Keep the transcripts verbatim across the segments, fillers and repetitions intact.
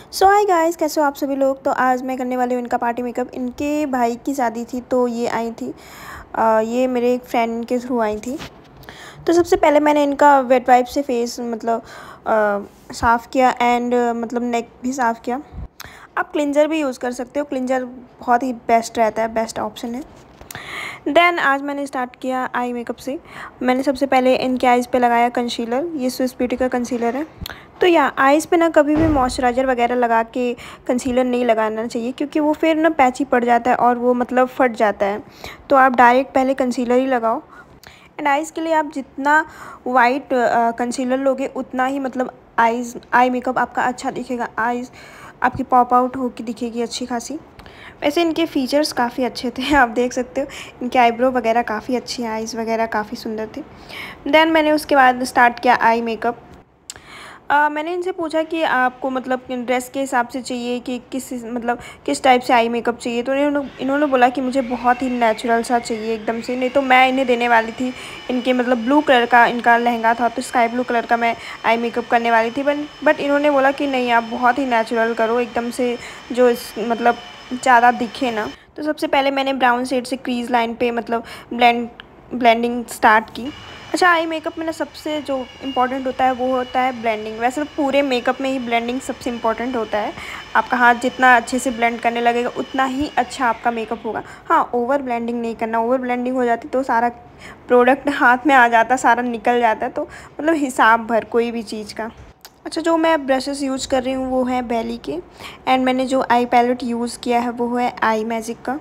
सो hi guys, कैसे हो आप सभी लोग। तो आज मैं करने वाली हूँ इनका पार्टी मेकअप। इनके भाई की शादी थी तो ये आई थी। आ, ये मेरे एक फ्रेंड के थ्रू आई थी। तो सबसे पहले मैंने इनका वेट वाइप से फेस मतलब आ, साफ़ किया एंड मतलब नेक भी साफ़ किया। आप क्लिंजर भी यूज़ कर सकते हो, क्लिंजर बहुत ही बेस्ट रहता है, बेस्ट ऑप्शन है। देन आज मैंने स्टार्ट किया आई मेकअप से। मैंने सबसे पहले इनके आइज़ पे लगाया कंसीलर। ये स्विस ब्यूटी का कंसीलर है। तो या आइज़ पे ना कभी भी मॉइस्चराइज़र वगैरह लगा के कंसीलर नहीं लगाना चाहिए, क्योंकि वो फिर ना पैची पड़ जाता है और वो मतलब फट जाता है। तो आप डायरेक्ट पहले कंसीलर ही लगाओ। एंड आइज़ के लिए आप जितना वाइट कंसीलर लोगे उतना ही मतलब आइज़ आई मेकअप आपका अच्छा दिखेगा। आइज़ आपकी पॉप आउट होकर दिखेगी अच्छी खासी। वैसे इनके फीचर्स काफ़ी अच्छे थे, आप देख सकते हो। इनके आईब्रो वगैरह काफ़ी अच्छी है, आइज़ वगैरह काफ़ी सुंदर थे। देन मैंने उसके बाद स्टार्ट किया आई मेकअप। Uh, मैंने इनसे पूछा कि आपको मतलब ड्रेस के हिसाब से चाहिए कि किस मतलब किस टाइप से आई मेकअप चाहिए। तो इन्होंने इन्होंने बोला कि मुझे बहुत ही नेचुरल सा चाहिए एकदम से। नहीं तो मैं इन्हें देने वाली थी इनके मतलब ब्लू कलर का इनका लहंगा था, तो स्काई ब्लू कलर का मैं आई मेकअप करने वाली थी। बट बट इन्होंने बोला कि नहीं, आप बहुत ही नेचुरल करो एकदम से, जो इस मतलब ज़्यादा दिखे ना। तो सबसे पहले मैंने ब्राउन शेड से क्रीज लाइन पे मतलब ब्लेंड ब्लेंडिंग स्टार्ट की। अच्छा, आई मेकअप में ना सबसे जो इम्पोर्टेंट होता है वो होता है ब्लेंडिंग। वैसे तो पूरे मेकअप में ही ब्लेंडिंग सबसे इम्पोर्टेंट होता है। आपका हाथ जितना अच्छे से ब्लेंड करने लगेगा उतना ही अच्छा आपका मेकअप होगा। हाँ, ओवर ब्लेंडिंग नहीं करना। ओवर ब्लेंडिंग हो जाती तो सारा प्रोडक्ट हाथ में आ जाता, सारा निकल जाता है। तो मतलब हिसाब भर कोई भी चीज़ का। अच्छा, जो मैं ब्रशेस यूज़ कर रही हूँ वो है बेली के। एंड मैंने जो आई पैलेट यूज़ किया है वो है आई मैजिक का।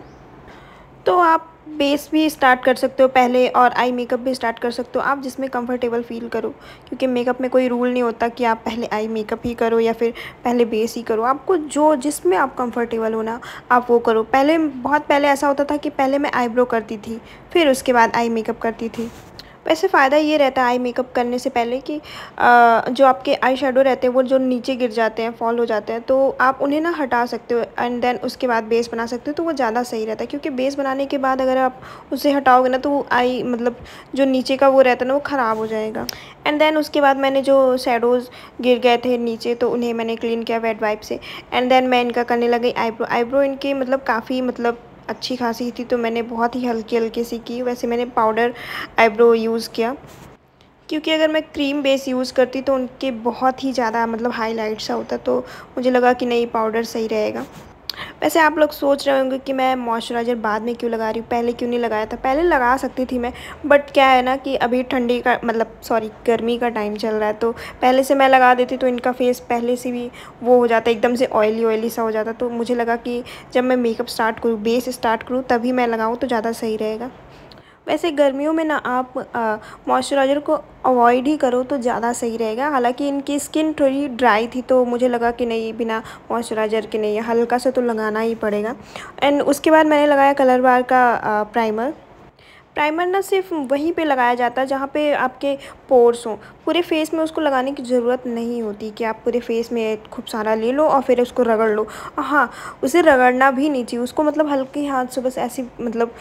तो आप बेस भी स्टार्ट कर सकते हो पहले और आई मेकअप भी स्टार्ट कर सकते हो, आप जिसमें कंफर्टेबल फ़ील करो। क्योंकि मेकअप में कोई रूल नहीं होता कि आप पहले आई मेकअप ही करो या फिर पहले बेस ही करो। आपको जो जिसमें आप कंफर्टेबल हो ना, आप वो करो। पहले बहुत पहले ऐसा होता था कि पहले मैं आईब्रो करती थी, फिर उसके बाद आई मेकअप करती थी। वैसे फ़ायदा ये रहता है आई मेकअप करने से पहले कि आ, जो आपके आई शेडो रहते हैं वो जो नीचे गिर जाते हैं, फॉल हो जाते हैं, तो आप उन्हें ना हटा सकते हो एंड देन उसके बाद बेस बना सकते हो। तो वो ज़्यादा सही रहता है, क्योंकि बेस बनाने के बाद अगर आप उसे हटाओगे ना तो वो आई मतलब जो नीचे का वो रहता है ना वो ख़राब हो जाएगा। एंड देन उसके बाद मैंने जो शेडोज़ गिर गए थे नीचे तो उन्हें मैंने क्लीन किया वेट वाइप से। एंड देन मैं इनका करने लगी आईब्रो। आईब्रो इनके मतलब काफ़ी मतलब अच्छी खासी थी, तो मैंने बहुत ही हल्की हल्की सी की। वैसे मैंने पाउडर आईब्रो यूज़ किया, क्योंकि अगर मैं क्रीम बेस यूज़ करती तो उनके बहुत ही ज़्यादा मतलब हाईलाइट सा होता, तो मुझे लगा कि नहीं, पाउडर सही रहेगा। वैसे आप लोग सोच रहे होंगे कि मैं मॉइस्चराइज़र बाद में क्यों लगा रही हूँ, पहले क्यों नहीं लगाया था। पहले लगा सकती थी मैं, बट क्या है ना कि अभी ठंडी का मतलब सॉरी गर्मी का टाइम चल रहा है, तो पहले से मैं लगा देती तो इनका फेस पहले से भी वो हो जाता, एकदम से ऑयली ऑयली सा हो जाता। तो मुझे लगा कि जब मैं मेकअप स्टार्ट करूँ, बेस स्टार्ट करूँ, तभी मैं लगाऊँ तो ज़्यादा सही रहेगा। वैसे गर्मियों में ना आप मॉइस्चराइज़र को अवॉइड ही करो तो ज़्यादा सही रहेगा। हालांकि इनकी स्किन थोड़ी ड्राई थी तो मुझे लगा कि नहीं, बिना मॉइस्चराइज़र के नहीं, हल्का सा तो लगाना ही पड़ेगा। एंड उसके बाद मैंने लगाया कलर बार का प्राइमर। प्राइमर ना सिर्फ वहीं पे लगाया जाता है जहाँ पे आपके पोर्स हों। पूरे फेस में उसको लगाने की ज़रूरत नहीं होती कि आप पूरे फेस में खूब सारा ले लो और फिर उसको रगड़ लो। हाँ, उसे रगड़ना भी नहीं चाहिए, उसको मतलब हल्के हाथ से बस ऐसे मतलब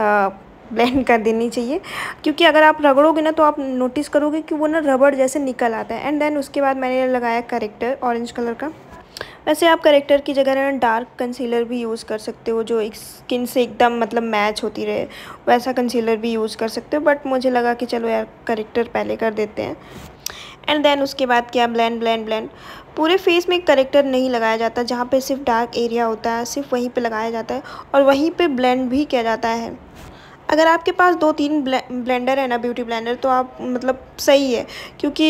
ब्लेंड कर देनी चाहिए। क्योंकि अगर आप रगड़ोगे ना तो आप नोटिस करोगे कि वो ना रबड़ जैसे निकल आता है। एंड देन उसके बाद मैंने लगाया करेक्टर ऑरेंज कलर का। वैसे आप करेक्टर की जगह ना डार्क कंसीलर भी यूज़ कर सकते हो, जो एक स्किन से एकदम मतलब मैच होती रहे, वैसा कंसीलर भी यूज़ कर सकते हो। बट मुझे लगा कि चलो यार, करेक्टर पहले कर देते हैं। एंड देन उसके बाद क्या, ब्लेंड ब्लेंड ब्लेंड। पूरे फेस में करेक्टर नहीं लगाया जाता, जहाँ पे सिर्फ डार्क एरिया होता है सिर्फ वहीं पे लगाया जाता है और वहीं पे ब्लेंड भी किया जाता है। अगर आपके पास दो तीन ब्लेंडर है ना, ब्यूटी ब्लेंडर, तो आप मतलब सही है। क्योंकि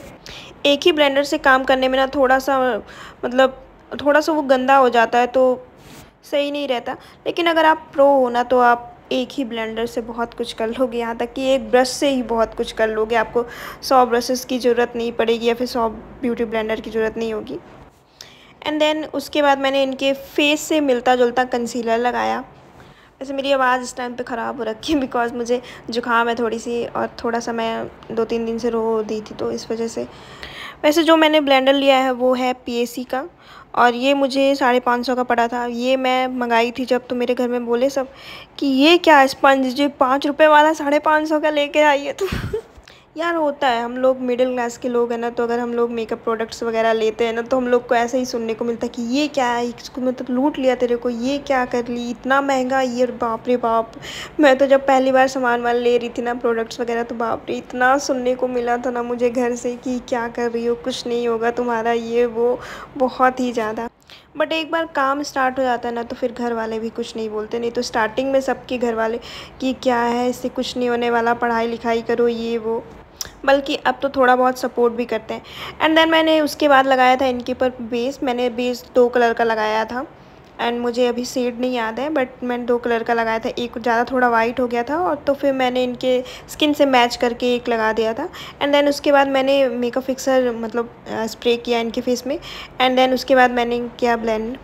एक ही ब्लेंडर से काम करने में ना थोड़ा सा मतलब थोड़ा सा वो गंदा हो जाता है, तो सही नहीं रहता। लेकिन अगर आप प्रो हो ना तो आप एक ही ब्लेंडर से बहुत कुछ कर लोगे, यहाँ तक कि एक ब्रश से ही बहुत कुछ कर लोगे। आपको सौ ब्रशेस की ज़रूरत नहीं पड़ेगी या फिर सौ ब्यूटी ब्लेंडर की ज़रूरत नहीं होगी। एंड देन उसके बाद मैंने इनके फेस से मिलता जुलता कंसीलर लगाया। वैसे मेरी आवाज़ इस टाइम पे ख़राब हो रखी है बिकॉज़ मुझे जुकाम है थोड़ी सी, और थोड़ा सा मैं दो तीन दिन से रो दी थी तो इस वजह से। वैसे जो मैंने ब्लेंडर लिया है वो है पीएसी का, और ये मुझे साढ़े पाँच सौ का पड़ा था। ये मैं मंगाई थी जब, तो मेरे घर में बोले सब कि ये क्या स्पंज जो पाँच रुपये वाला साढ़े पाँच सौ का लेके आई है तो यार होता है, हम लोग मिडिल क्लास के लोग हैं ना, तो अगर हम लोग मेकअप प्रोडक्ट्स वगैरह लेते हैं ना, तो हम लोग को ऐसे ही सुनने को मिलता है कि ये क्या है, इसको मतलब लूट लिया तेरे को, ये क्या कर ली, इतना महंगा, ये बाप रे बाप। मैं तो जब पहली बार सामान वाल ले रही थी ना, प्रोडक्ट्स वगैरह, तो बाप रे इतना सुनने को मिला था ना मुझे घर से कि क्या कर रही हो, कुछ नहीं होगा तुम्हारा, ये वो, बहुत ही ज़्यादा। बट एक बार काम स्टार्ट हो जाता है ना, तो फिर घर वाले भी कुछ नहीं बोलते। नहीं तो स्टार्टिंग में सबके घर वाले कि क्या है, इससे कुछ नहीं होने वाला, पढ़ाई लिखाई करो, ये वो, बल्कि अब तो थोड़ा बहुत सपोर्ट भी करते हैं। एंड देन मैंने उसके बाद लगाया था इनके ऊपर बेस। मैंने बेस दो कलर का लगाया था, एंड मुझे अभी शेड नहीं याद है, बट मैंने दो कलर का लगाया था। एक ज़्यादा थोड़ा वाइट हो गया था, और तो फिर मैंने इनके स्किन से मैच करके एक लगा दिया था। एंड देन उसके बाद मैंने मेकअप फिक्सर मतलब स्प्रे किया इनके फेस में। एंड देन उसके बाद मैंने किया ब्लेंड।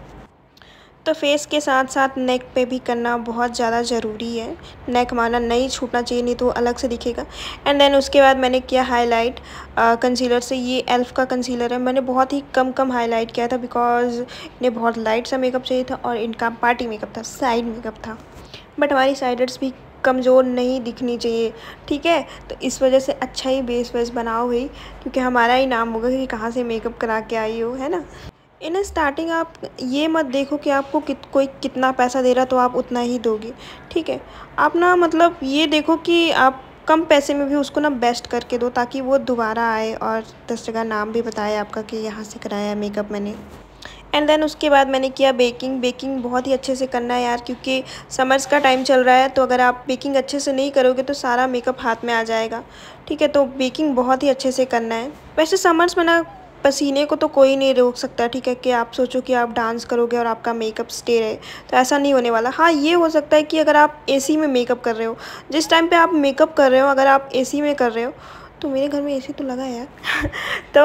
तो फेस के साथ साथ नेक पे भी करना बहुत ज़्यादा ज़रूरी है। नेक हमारा नहीं छूटना चाहिए, नहीं तो अलग से दिखेगा। एंड देन उसके बाद मैंने किया हाईलाइट कंसीलर से। ये एल्फ का कंसीलर है। मैंने बहुत ही कम कम हाईलाइट किया था, बिकॉज इन्हें बहुत लाइट सा मेकअप चाहिए था, और इनका पार्टी मेकअप था, साइड मेकअप था। बट हमारी साइडर्स भी कमज़ोर नहीं दिखनी चाहिए, ठीक है। तो इस वजह से अच्छा ही बेस वेस बनाओ भाई, क्योंकि हमारा ही नाम होगा कि कहाँ से मेकअप करा के आई हो, है ना। इन स्टार्टिंग आप ये मत देखो कि आपको कित कोई कितना पैसा दे रहा तो आप उतना ही दोगे, ठीक है। आप ना मतलब ये देखो कि आप कम पैसे में भी उसको ना बेस्ट करके दो, ताकि वो दोबारा आए और दस जगह नाम भी बताए आपका कि यहाँ से कराया मेकअप मैंने। एंड देन उसके बाद मैंने किया बेकिंग। बेकिंग बहुत ही अच्छे से करना है यार, क्योंकि समर्स का टाइम चल रहा है, तो अगर आप बेकिंग अच्छे से नहीं करोगे तो सारा मेकअप हाथ में आ जाएगा, ठीक है। तो बेकिंग बहुत ही अच्छे से करना है। वैसे समर्स में ना पसीने को तो कोई नहीं रोक सकता, ठीक है, कि आप सोचो कि आप डांस करोगे और आपका मेकअप स्टे रहे, तो ऐसा नहीं होने वाला। हाँ, ये हो सकता है कि अगर आप एसी में मेकअप कर रहे हो, जिस टाइम पे आप मेकअप कर रहे हो अगर आप एसी में कर रहे हो, तो मेरे घर में एसी तो लगा है यार तो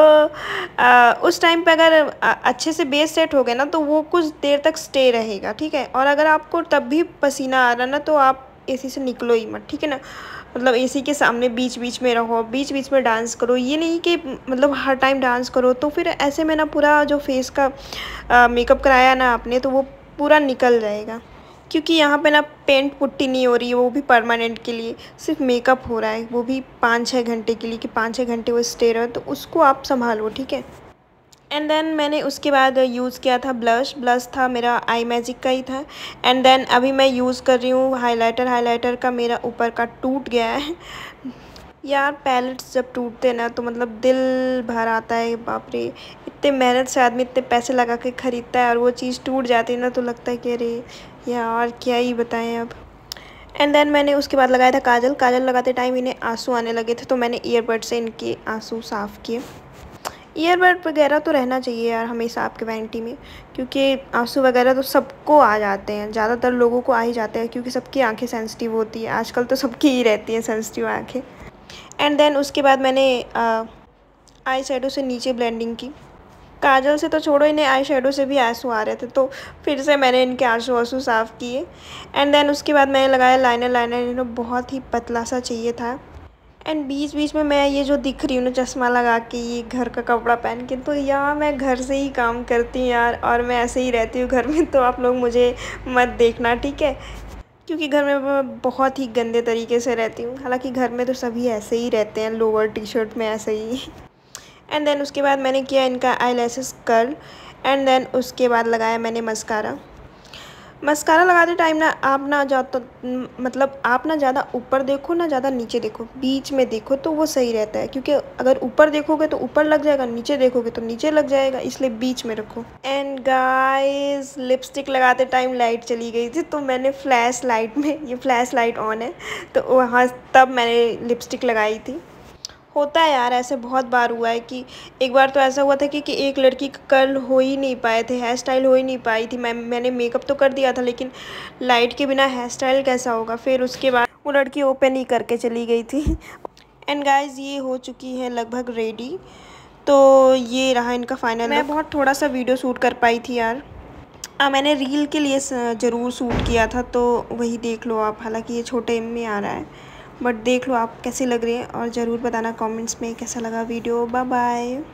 आ, उस टाइम पे अगर आ, अच्छे से बेस सेट हो गया ना, तो वो कुछ देर तक स्टे रहेगा, ठीक है। और अगर आपको तब भी पसीना आ रहा ना, तो आप एसी से निकलो ही मत, ठीक है ना। मतलब एसी के सामने बीच बीच में रहो, बीच बीच में डांस करो। ये नहीं कि मतलब हर टाइम डांस करो, तो फिर ऐसे में ना पूरा जो फेस का मेकअप कराया ना आपने, तो वो पूरा निकल जाएगा। क्योंकि यहाँ पे ना पेंट पुट्टी नहीं हो रही है, वो भी परमानेंट के लिए, सिर्फ मेकअप हो रहा है, वो भी पाँच छः घंटे के लिए, कि पाँच छः घंटे वो स्टे रहे, तो उसको आप संभालो, ठीक है। एंड देन मैंने उसके बाद यूज़ किया था ब्लश। ब्लश था मेरा आई मैजिक का ही था। एंड देन अभी मैं यूज़ कर रही हूँ हाइलाइटर। हाइलाइटर का मेरा ऊपर का टूट गया है यार। पैलेट्स जब टूटते हैं ना, तो मतलब दिल भर आता है, बाप रे। इतने मेहनत से आदमी इतने पैसे लगा के ख़रीदता है, और वो चीज़ टूट जाती है ना, तो लगता है कि अरे यार क्या ही बताएं अब। एंड देन मैंने उसके बाद लगाया था काजल। काजल लगाते टाइम इन्हें आंसू आने लगे थे, तो मैंने ईयरबड से इनके आंसू साफ़ किए। ईयरबड वगैरह तो रहना चाहिए यार हमेशा आपके वैनिटी में, क्योंकि आंसू वगैरह तो सबको आ जाते हैं, ज़्यादातर लोगों को आ ही जाते हैं, क्योंकि सबकी आंखें सेंसिटिव होती है आजकल, तो सबकी ही रहती हैं सेंसिटिव आंखें। एंड देन उसके बाद मैंने आई शेडो से नीचे ब्लेंडिंग की। काजल से तो छोड़ो, इन्हें आई शेडो से भी आंसू आ रहे थे, तो फिर से मैंने इनके आंसू आंसू साफ़ किए। एंड देन उसके बाद मैंने लगाया लाइनर। लाइनर इन्हें बहुत ही पतला सा चाहिए था। एंड बीच बीच में मैं ये जो दिख रही हूँ ना चश्मा लगा के, ये घर का कपड़ा पहन के, तो यार मैं घर से ही काम करती हूँ यार, और मैं ऐसे ही रहती हूँ घर में, तो आप लोग मुझे मत देखना, ठीक है। क्योंकि घर में मैं बहुत ही गंदे तरीके से रहती हूँ। हालांकि घर में तो सभी ऐसे ही रहते हैं, लोअर टी शर्ट में ऐसे ही एंड देन उसके बाद मैंने किया इनका eye lashes curl. And then उसके बाद लगाया मैंने मस्कारा। मस्कारा लगाते टाइम ना आप ना ज़्यादा मतलब आप ना ज़्यादा ऊपर देखो ना ज़्यादा नीचे देखो, बीच में देखो, तो वो सही रहता है। क्योंकि अगर ऊपर देखोगे तो ऊपर लग जाएगा, नीचे देखोगे तो नीचे लग जाएगा, इसलिए बीच में रखो। एंड गाइस, लिपस्टिक लगाते टाइम लाइट चली गई थी, तो मैंने फ्लैश लाइट में, ये फ्लैश लाइट ऑन है, तो वहाँ तब मैंने लिपस्टिक लगाई थी। होता है यार, ऐसे बहुत बार हुआ है कि एक बार तो ऐसा हुआ था कि, कि एक लड़की का कर्ल हो ही नहीं पाए थे, हेयर स्टाइल हो ही नहीं पाई थी। मैं मैंने मेकअप तो कर दिया था, लेकिन लाइट के बिना हेयर स्टाइल कैसा होगा। फिर उसके बाद वो लड़की ओपन ही करके चली गई थी। एंड गाइस, ये हो चुकी है लगभग रेडी। तो ये रहा इनका फाइनल। मैं बहुत थोड़ा सा वीडियो शूट कर पाई थी यार। आ, मैंने रील के लिए ज़रूर शूट किया था, तो वही देख लो आप। हालांकि ये छोटे में आ रहा है, बट देख लो आप कैसी लग रही है, और ज़रूर बताना कमेंट्स में कैसा लगा वीडियो। Bye bye.